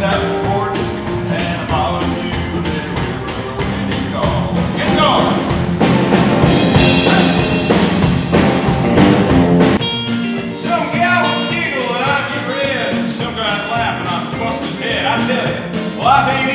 that porch and I'm following you everywhere when you call. Get going! Some gal would giggle and I'd get red. Some guy'd laugh and I'd bust his head. I tell you, life ain't